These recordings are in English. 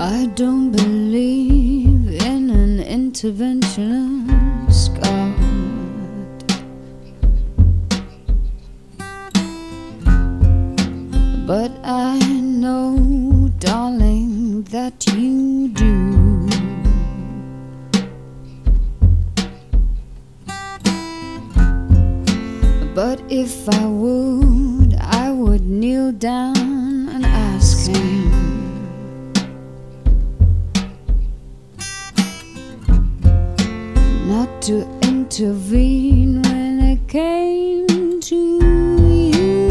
I don't believe in an interventionist God, but I know, darling, that you do. But if I would kneel down and ask him not to intervene when it came to you,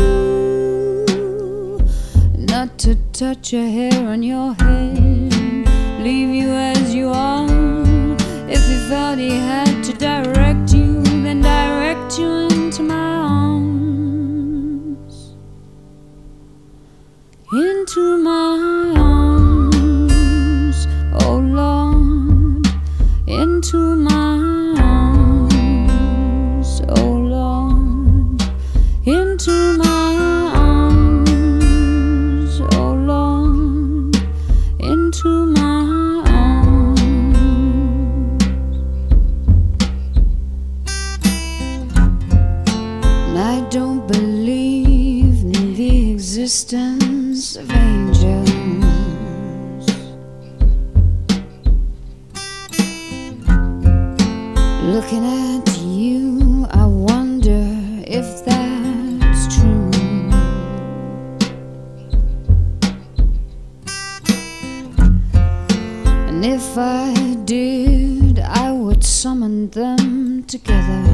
not to touch a hair on your head, leave you as you are. If he felt he had to direct you, then direct you into my arms, into my arms, oh Lord, into my arms, oh Lord, into my arms, oh Lord, into my arms. And I don't believe in the existence of angels. Looking at you, I wonder if that's true. And if I did, I would summon them together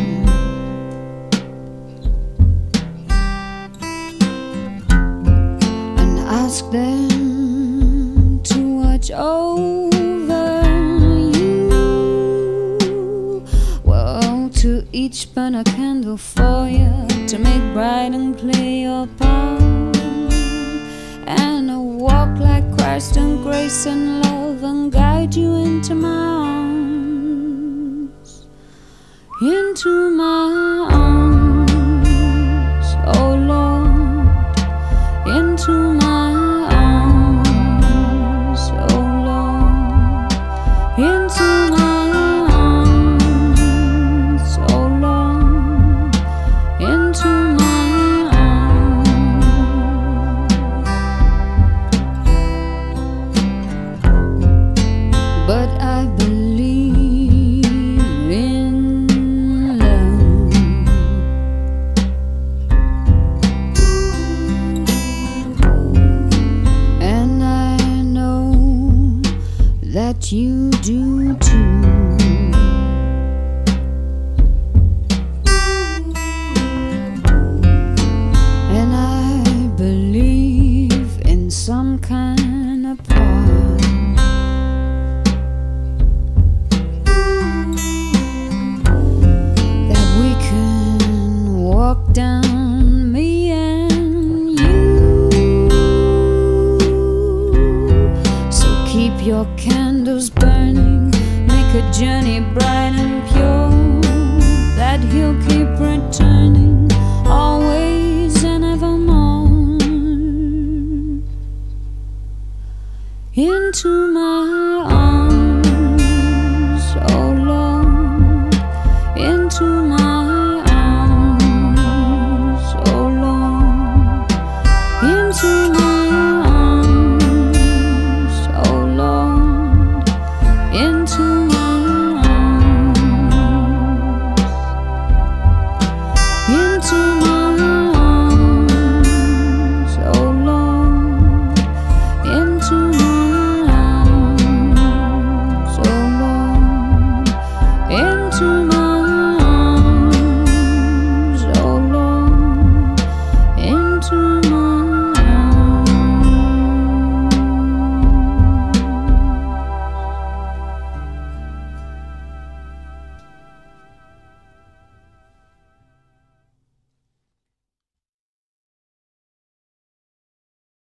and ask them to watch over you. Well, to each burn a candle for you, to make bright and clear your path, and walk like Christ in grace and love, and guide you into my arms, into my arms, oh Lord, into my arms, oh Lord, into my arms, oh Lord, into my arms. But I believe in love, and I know that you do too. And I believe in some kind of power that we can walk down, me and you. So keep your candles burning, make a journey bright and pure, that he'll keep returning always and evermore, into my